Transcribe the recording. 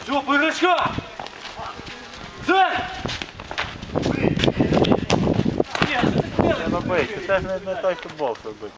Все, Пирочка! Цель! Не, ну бий, це ж не той футбол, що бить.